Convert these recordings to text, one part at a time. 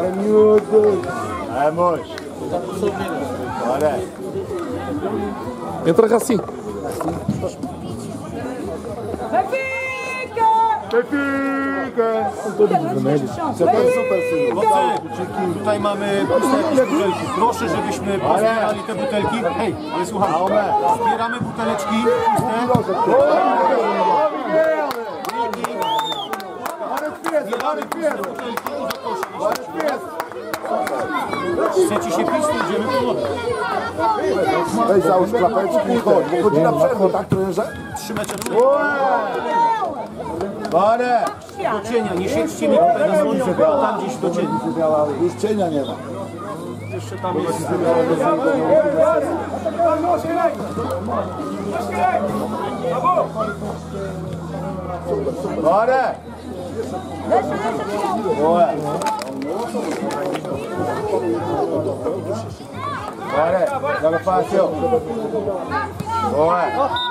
miúdos. Vamos. Bora. Entra assim. Benfica! São todos vermelhos. Tutaj mamy puste jakieś butelki. Proszę, żebyśmy pozbierali te butelki. Hej, ale słuchaj, zbieramy buteleczki puste. Chce ci się pić, to idziemy po wodę. Weź załóż klapeczki i chodź, bo chodzi na przerwę, tak trenerze? 3 mecze przed. Do cienia, nie siedźcie mi tutaj na słońcu, bo tam gdzieś do cienia. Już cienia nie ma. Jeszcze tam jest. Bora! Boa! Bora! Joga fácil! Boa!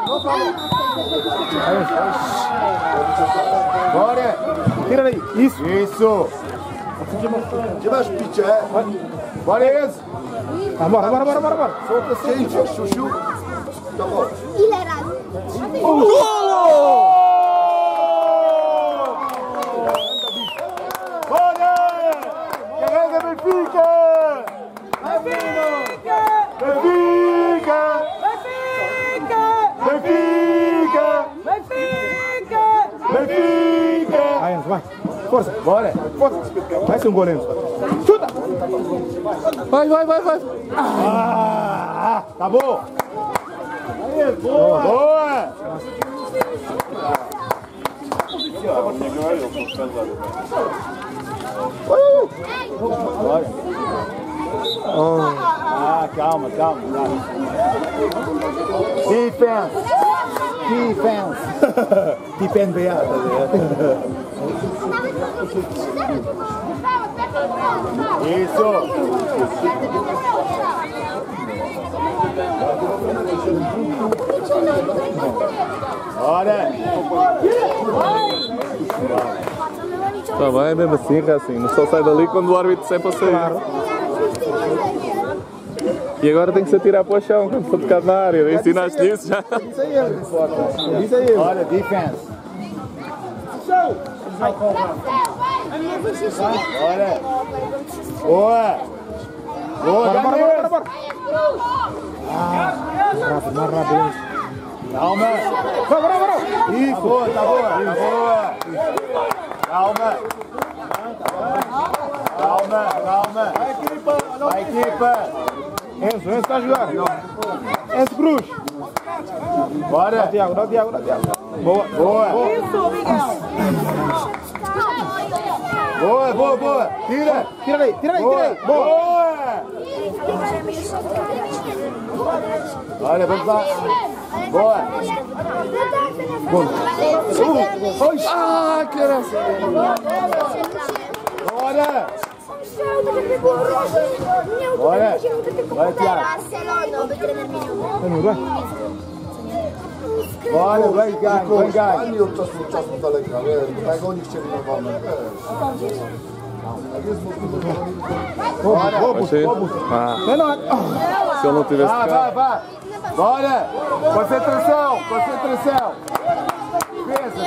Bora! Tira daí. Isso. Isso! Gdzie masz picie? Bora jest! Bora. Solta cięcie, Xuxiu! Ile razy? Bora! Carrega Benfica! Benfica! Benfica! Benfica! Vai, Enzo, vai. Força. Bora! Vai ser um gol, Enzo. Chuta. Vai. Ah, tá bom! Boa! Boa! Bora! Ah, calma. Defense! NBA. Isso! Bora! Tá bem, é mesmo assim, Racinho. Só sai dali quando o árbitro disser para sair. E agora tem que se atirar para o chão quando for tocar na área. Ensinaste isso já? Isso aí, Olha, defense! Bora! Boa! Bora. Mais rápido. Calma! Bora. Isso! Tá boa! Calma! Vai, equipa! Enzo está a jogar. Enzo Cruz. Bora! Dá o Tiago. Boa. Isso, Miguel. Boa! Tira daí! Boa! Olha, vamos lá! Boa! Ah, que era. Bora! Bora! Vai, Tiago! Bora, vai ganho! Oni od czasu do czasu daleka, wiesz, tak oni chcieli normalnie, wiesz. Se eu não tivesse cá. Vai! Bora! Concentração! Defesa!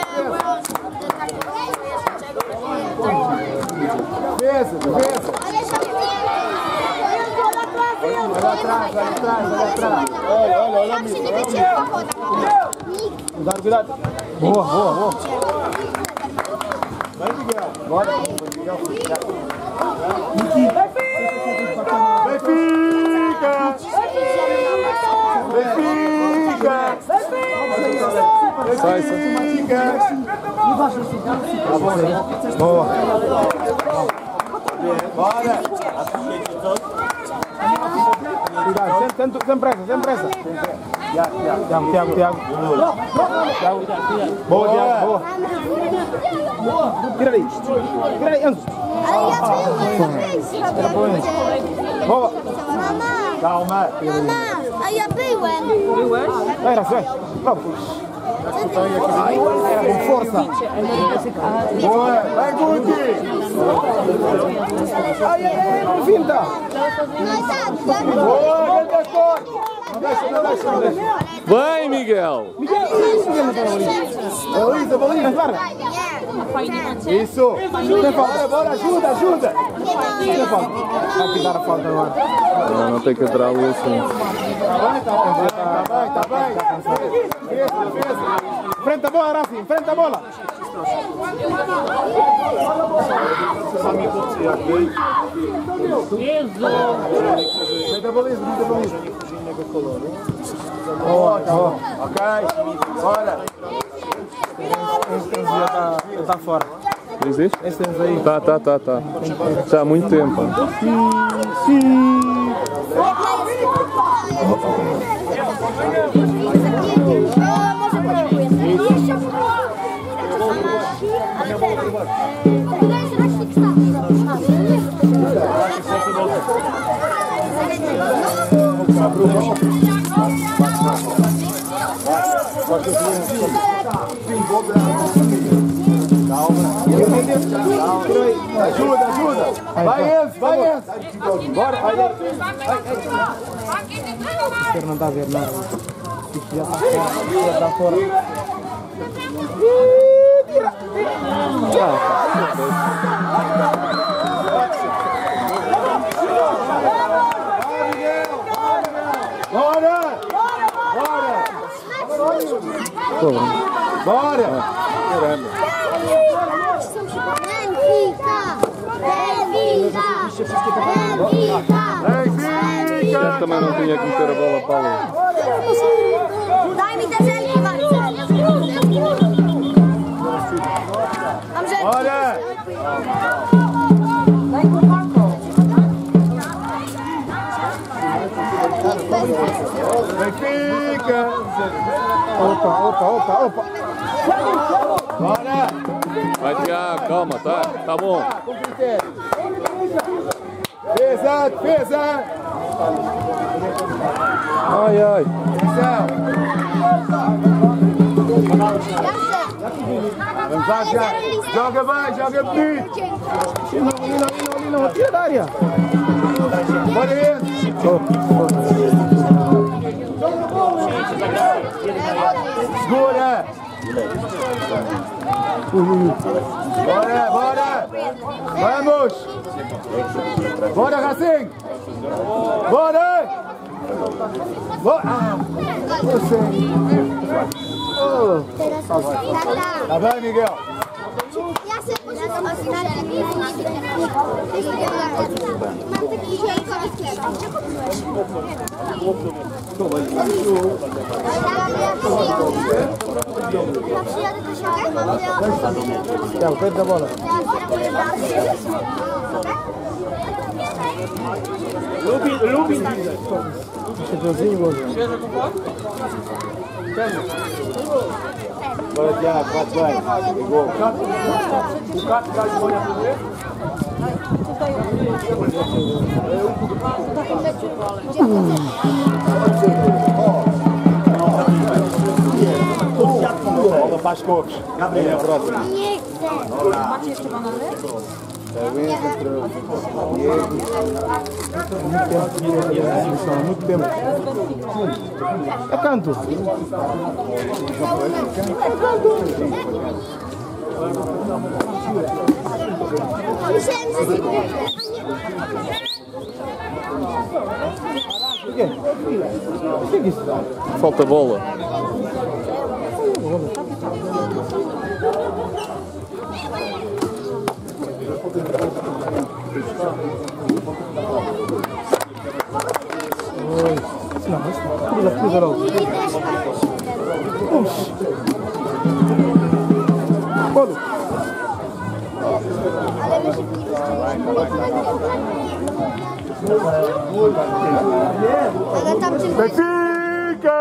Olha atrás! Olha, Cuidado. Boa. Vai, Miguel! Bora! Benfica! Sai. Boa. Bora! Cuidado, sem pressa. Tiago. Boa, Tiago. Tira daí, Enzo. Boa. Calma! A ja byłem. Vai, Raci, vai. Vamos. Com força. Boa, vai Guti. Ai, não finta. Boa, grande corte. Vai, Miguel! Beleza, beleza, guarda. Isso. Bora, ajuda. Tem falta. Vai te dar a falta agora. Não tem que entrar ali assim. Tá bem. Enfrenta a bola, Rafi, enfrenta a bola. Ok, bora. Esse está fora. Diz isto? Esse temos aí. Tá. Já há muito tempo. Ajuda. Vai Enzo. Bora. Ele não está a ver nada. Isto já está fora. Bora! Já também não tinha que meter a bola para ali. Daj mi te żelki, Marcel. Mam żelki. Bora! Benfica! Opa! Bora! Vai, Tiago, calma, tá bom. Defesa! Ai. Vamos lá, joga bonito! Não, tira da área! Bora dentro! Segura! Bora! Vamos! Bora, Racing! Bora! Tá bem, Miguel? Perde a bola. Lubin. Bora, Tiago, bate bem. Gol. O Cato vai escolher a primeira. Bola para as cores. Gabriel, próximo. Macie jeszcze banany? Muito tempo. É canto. Falta bola. Benfica!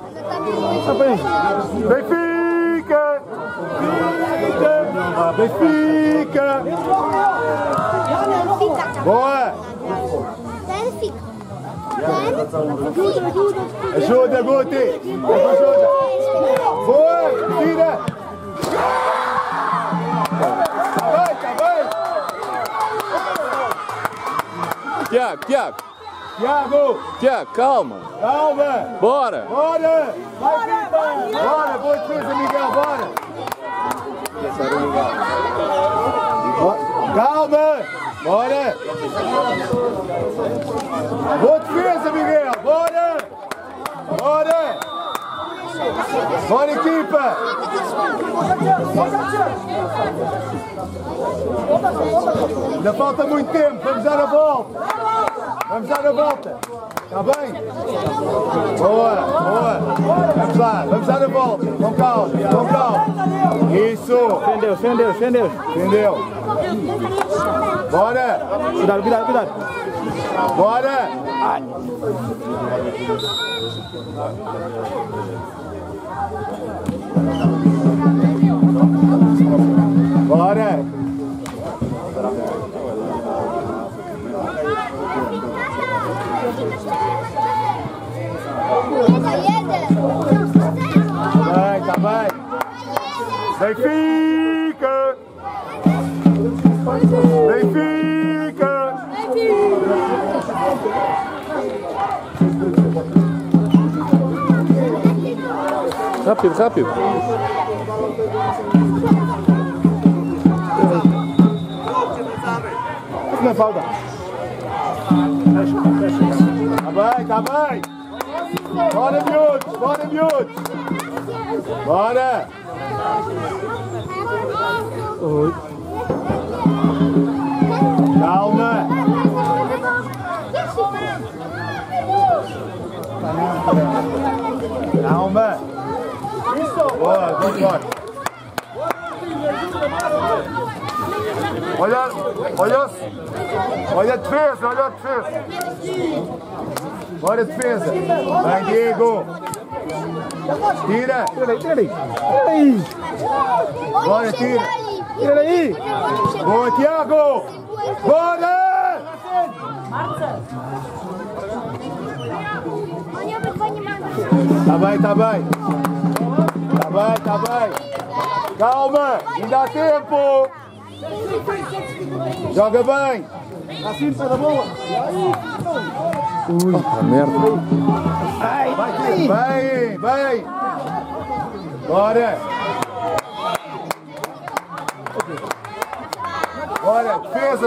Benfica! Boa! Ten fica. Ajuda, Guti! Ajuda! Boa! Tira! Vai, tá bem! Tiago! Tiago, calma! Calma! Bora! Bora! Bora! Boa defesa, Miguel, bora! Calma! Bora! Boa defesa, Miguel! Bora! Bora! Bora, equipa! Ainda falta muito tempo, vamos dar a volta! Vamos dar a volta! Está bem? Boa! Vamos lá, vamos dar a volta! Com calma! Isso! Fendeu! Bora! Cuidado! Bora! Ai. Bora! Tá bem! Benfica! Rápido! Não é falta. Tá bem! Bora, miúdos! Bora! Oi. Calma! Boa! Olha a defesa! Bora, defesa! Vai, Diego! Tira! Bora, tira! Tira aí! Boa, Tiago! Bora! Tá bem! Calma! Ainda há tempo! Joga bem! Assim, para a bola! Merda! Bem! Bora! Defesa!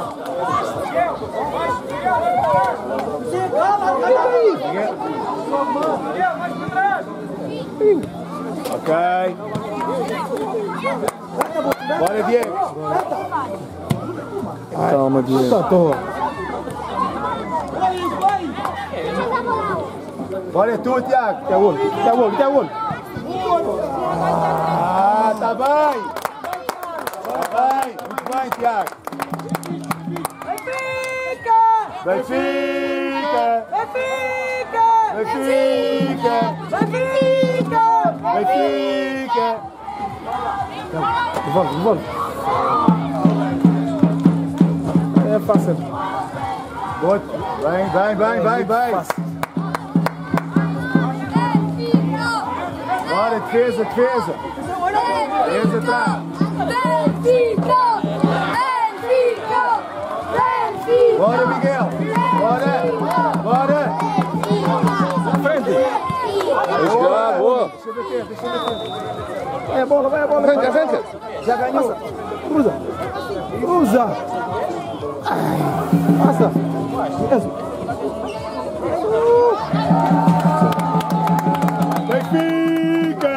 Ok. Bora, Diego. Calma, Diego. Bora, tu, Tiago. Quer o olho. Tá bem. Muito bem, Tiago. Benfica! Vamos. É fácil. Vai. Bora, defesa. Defesa atrás. Bora, Miguel. Bora. Na frente. Boa. Deixa eu ver. Vai a bola. Arranca. Já ganhou. Cruza. Passa. Benfica.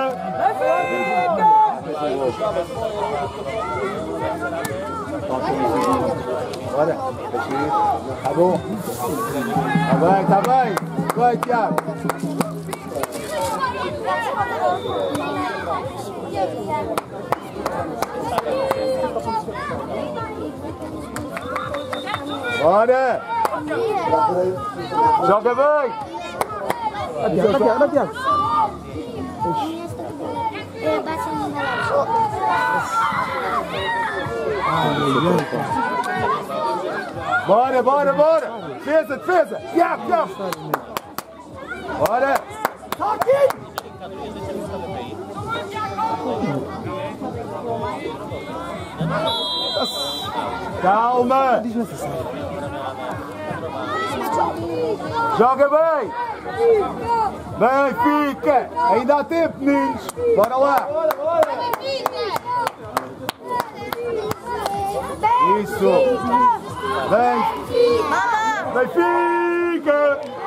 Bora. Tá bom. Tá bem. Vai, Tiago. Bora! Joga bem! Tiago. Bora! Defesa! Tiago! Bora! Calma! Joga bem! Bem, fica! Ainda há tempo, meninos! Bora lá! Isso! Bem! Benfica!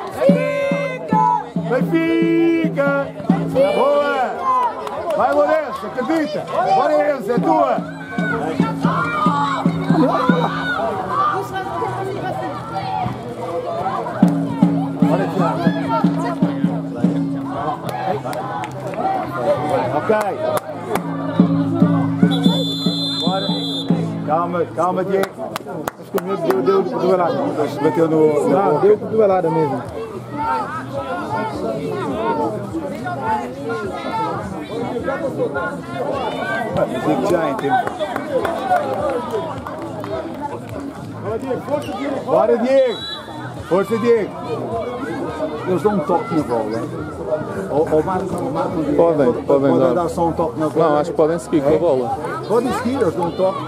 Benfica! Boa! Vai, Lourenço, acredita! Bora, Enzo, é tua! Bora, Thiago! Ok! Bora! Calma, calma, Diego! Acho que o meu deu cotovelada. Bateu no. Não, deu cotovelada mesmo. Diego já entende. Bora, Diego! Força, Diego! Eles dão um toque na bola, hein? Ou marcam Podem dar só um toque na bola. Não, acho que podem seguir com a bola. Podem seguir, eles dão um toque.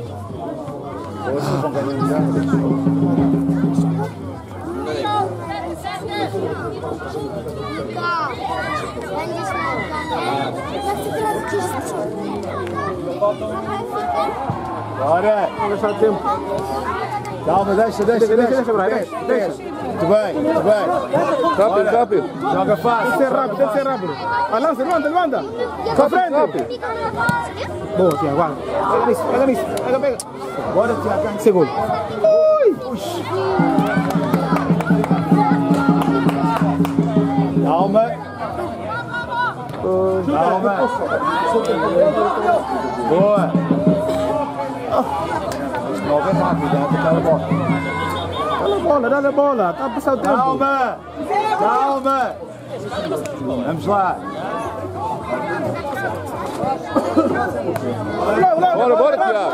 Bora! Vamos deixar tempo. Calma, deixa. Muito bem. Rápido. Joga fácil. Tem que ser rápido. Levanta. Pra frente. Boa, Tiago, vai. Pega nisso. Pega. Bora, Tiago. Segundo. Calma. Boa. Não vem rápido, aquela bola. Dá a bola. Tá a passar o tempo. Calma. Vamos lá. Bora, Tiago.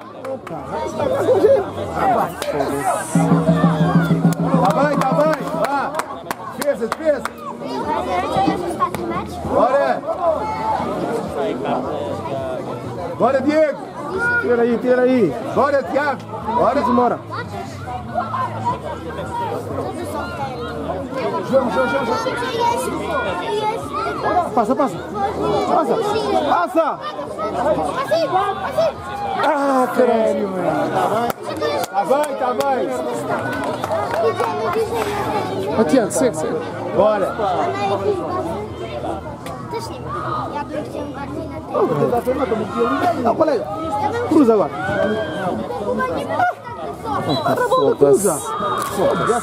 Tá bem. Vá. Defesa. Bora, Diego. Tira aí. Bora, Tiago. Bora, Demora. Passa. Ah, sério, mano. Tá bem. Ó, Tiago, segue. Bora. Não, colega. Cruza agora. Foda-se.